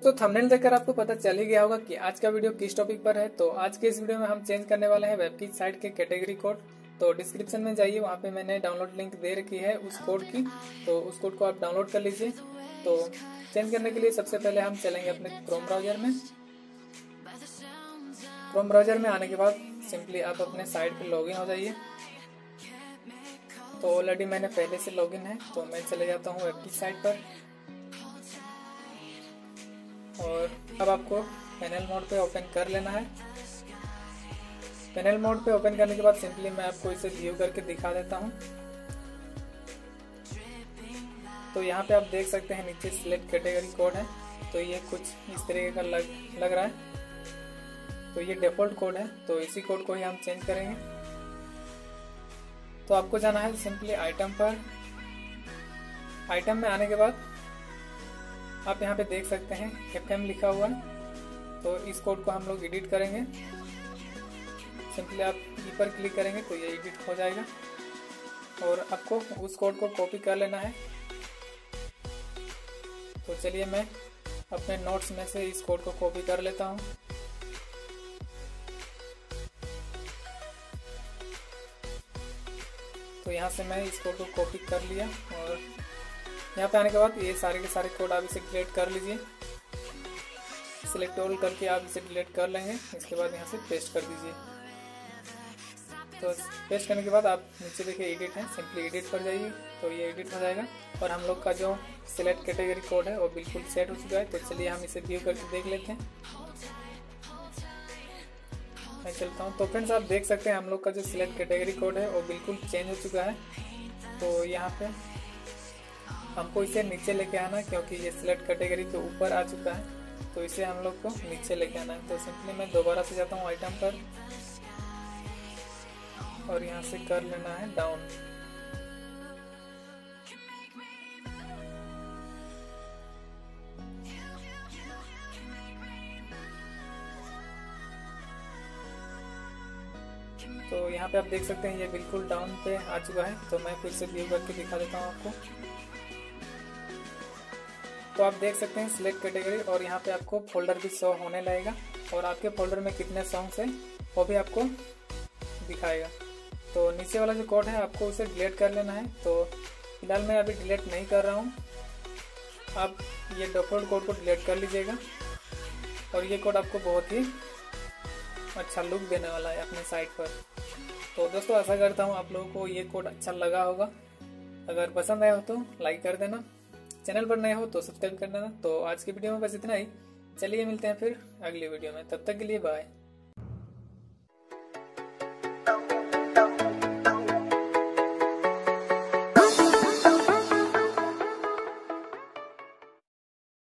तो थंबनेल देखकर आपको पता चल ही गया होगा कि आज का वीडियो किस टॉपिक पर है। तो आज के इस वीडियो में हम चेंज करने वाले हैं वेब की साइट के कैटेगरी कोड। तो डिस्क्रिप्शन में जाइए, वहाँ पे मैंने डाउनलोड लिंक दे रखी है उस कोड की, तो उस कोड को आप डाउनलोड कर लीजिए। तो चेंज करने के लिए सबसे पहले हम चलेंगे अपने क्रोम ब्राउजर में। क्रोम ब्राउजर में आने के बाद सिंपली आप अपने साइट पे लॉगिन हो जाइए। तो ऑलरेडी मैंने पहले से लॉगिन है, तो मैं चले जाता हूँ वेब की साइट पर। और अब आपको पैनल मोड पे ओपन कर लेना है। पैनल मोड पे ओपन करने के बाद सिंपली मैं आपको इसे व्यू करके दिखा देता हूँ। तो यहाँ पे आप देख सकते हैं नीचे सिलेक्ट कैटेगरी कोड है, तो ये कुछ इस तरीके का लग रहा है। तो ये डिफॉल्ट कोड है, तो इसी कोड को ही हम चेंज करेंगे। तो आपको जाना है सिंपली आइटम पर। आइटम में आने के बाद आप यहाँ पे देख सकते हैं FM लिखा हुआ है, तो इस कोड को हम लोग एडिट करेंगे। सिंपली आप ई पर क्लिक करेंगे तो ये एडिट हो जाएगा और आपको उस कोड को कॉपी कर लेना है। तो चलिए मैं अपने नोट्स में से इस कोड को कॉपी कर लेता हूँ। तो यहाँ से मैं इस कोड को कॉपी कर लिया और यहाँ पे आने के बाद ये सारे के सारे कोड आप इसे डिलीट कर लीजिए। सिलेक्ट ऑल करके आप इसे डिलीट कर लेंगे। इसके बाद यहाँ से पेस्ट कर दीजिए। तो पेस्ट करने के बाद आप नीचे देखिए एडिट है, सिंपली एडिट पर जाइए तो ये एडिट हो जाएगा और हम लोग का जो सिलेक्ट कैटेगरी कोड है वो बिल्कुल सेट हो चुका है। तो चलिए हम इसे व्यू करके देख लेते हैं। मैं चलता हूँ। तो फ्रेंड्स आप देख सकते हैं हम लोग का जो सिलेक्ट कैटेगरी कोड है वो बिल्कुल चेंज हो चुका है। तो यहाँ पे हमको इसे नीचे लेके आना, क्योंकि ये सिलेक्ट कैटेगरी के ऊपर आ चुका है, तो इसे हम लोग को नीचे लेके आना है। तो सिंपली मैं दोबारा से जाता हूँ आइटम पर और यहाँ से कर लेना है डाउन। तो यहाँ पे आप देख सकते हैं ये बिल्कुल डाउन पे आ चुका है। तो मैं फिर से व्यू करके दिखा देता हूँ आपको। तो आप देख सकते हैं सिलेक्ट कैटेगरी और यहाँ पे आपको फोल्डर भी शो होने लगेगा और आपके फोल्डर में कितने सॉन्ग्स हैं वो भी आपको दिखाएगा। तो नीचे वाला जो कोड है आपको उसे डिलीट कर लेना है। तो फिलहाल मैं अभी डिलीट नहीं कर रहा हूँ। आप ये डिफॉल्ट कोड को डिलीट कर लीजिएगा और ये कोड आपको बहुत ही अच्छा लुक देने वाला है अपने साइट पर। तो दोस्तों आशा करता हूँ आप लोगों को ये कोड अच्छा लगा होगा। अगर पसंद आया हो तो लाइक कर देना, चैनल पर नए हो तो सब्सक्राइब कर देना। तो आज की वीडियो में बस इतना ही। चलिए मिलते हैं फिर अगली वीडियो में, तब तक के लिए बाय।